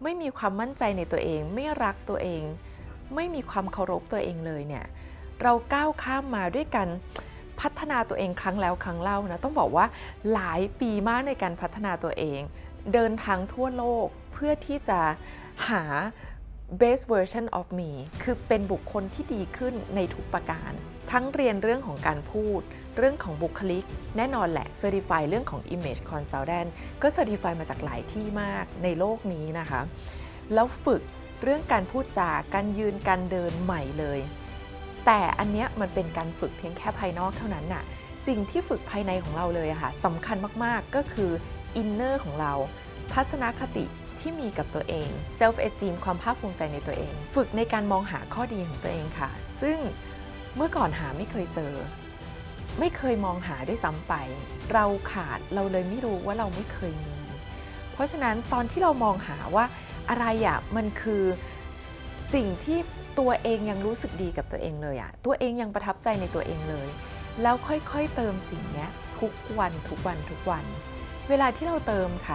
ไม่มีความมั่นใจในตัวเองไม่รักตัวเองไม่มีความเคารพตัวเองเลยเนี่ยเราก้าวข้ามมาด้วยกันพัฒนาตัวเองครั้งแล้วครั้งเล่านะต้องบอกว่าหลายปีมากในการพัฒนาตัวเองเดินทางทั่วโลกเพื่อที่จะหา best version of me คือเป็นบุคคลที่ดีขึ้นในทุกประการทั้งเรียนเรื่องของการพูดเรื่องของบุคลิกแน่นอนแหละ Certify เรื่องของ Image Consultant ก็ Certify มาจากหลายที่มากในโลกนี้นะคะแล้วฝึกเรื่องการพูดจาการยืนการเดินใหม่เลยแต่อันเนี้ยมันเป็นการฝึกเพียงแค่ภายนอกเท่านั้นน่ะสิ่งที่ฝึกภายในของเราเลยอะค่ะสำคัญมากๆก็คือ Inner ของเราทัศนคติที่มีกับตัวเอง Self Esteem ความภาคภูมิใจในตัวเองฝึกในการมองหาข้อดีของตัวเองค่ะซึ่งเมื่อก่อนหาไม่เคยเจอไม่เคยมองหาด้วยซ้ำไปเราขาดเราเลยไม่รู้ว่าเราไม่เคยมีเพราะฉะนั้นตอนที่เรามองหาว่าอะไรอ่ะมันคือสิ่งที่ตัวเองยังรู้สึกดีกับตัวเองเลยอ่ะตัวเองยังประทับใจในตัวเองเลยแล้วค่อยๆเติมสิ่งนี้ทุกวันทุกวันทุกวันเวลาที่เราเติมค่ะ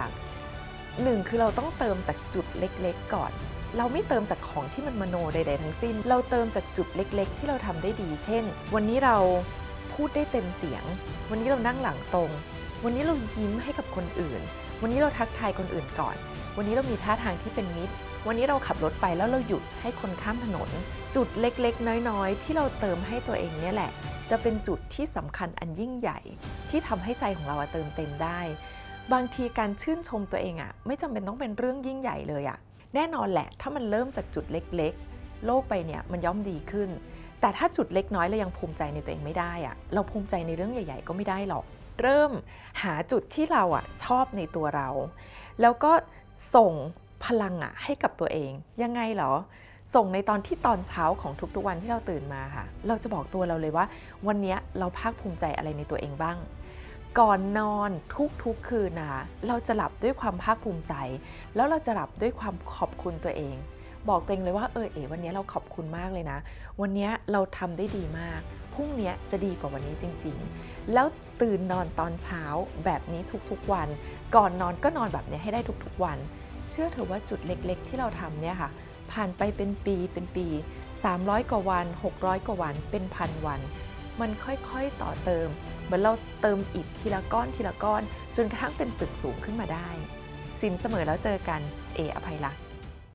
1คือเราต้องเติมจากจุดเล็กๆก่อนเราไม่เติมจากของที่มันมโนใดๆทั้งสิ้นเราเติมจากจุดเล็กๆที่เราทำได้ดีเช่นวันนี้เราพูดได้เต็มเสียงวันนี้เรานั่งหลังตรงวันนี้เรายิ้มให้กับคนอื่นวันนี้เราทักทายคนอื่นก่อนวันนี้เรามีท่าทางที่เป็นมิตรวันนี้เราขับรถไปแล้วเราหยุดให้คนข้ามถนนจุดเล็กๆน้อยๆที่เราเติมให้ตัวเองเนี่ยแหละจะเป็นจุดที่สำคัญอันยิ่งใหญ่ที่ทำให้ใจของเราเติมเต็มได้บางทีการชื่นชมตัวเองไม่จำเป็นต้องเป็นเรื่องยิ่งใหญ่เลยแน่นอนแหละถ้ามันเริ่มจากจุดเล็กๆโลกไปเนี่ยมันย่อมดีขึ้นแต่ถ้าจุดเล็กน้อยเรายังภูมิใจในตัวเองไม่ได้เราภูมิใจในเรื่องใหญ่ๆก็ไม่ได้หรอกเริ่มหาจุดที่เราชอบในตัวเราแล้วก็ส่งพลังให้กับตัวเองยังไงเหรอส่งในตอนเช้าของทุกๆวันที่เราตื่นมาค่ะเราจะบอกตัวเราเลยว่าวันนี้เราภาคภูมิใจอะไรในตัวเองบ้างก่อนนอนทุกคืนนะคะเราจะหลับด้วยความภาคภูมิใจแล้วเราจะหลับด้วยความขอบคุณตัวเองบอกตัวเองเลยว่าวันนี้เราขอบคุณมากเลยนะวันนี้เราทำได้ดีมากพรุ่งนี้จะดีกว่าวันนี้จริงๆแล้วตื่นนอนตอนเช้าแบบนี้ทุกๆวันก่อนนอนก็นอนแบบนี้ให้ได้ทุกๆวันเชื่อเถอะว่าจุดเล็กๆที่เราทำเนี่ยค่ะผ่านไปเป็นปี300กว่าวัน600กว่าวันเป็นพันวันมันค่อยๆต่อเติมเหมือนเราเติมอิฐทีละก้อนทีละก้อนจนกระทั่งเป็นตึกสูงขึ้นมาได้สินเสมอแล้วเจอกันอภัยรักษ์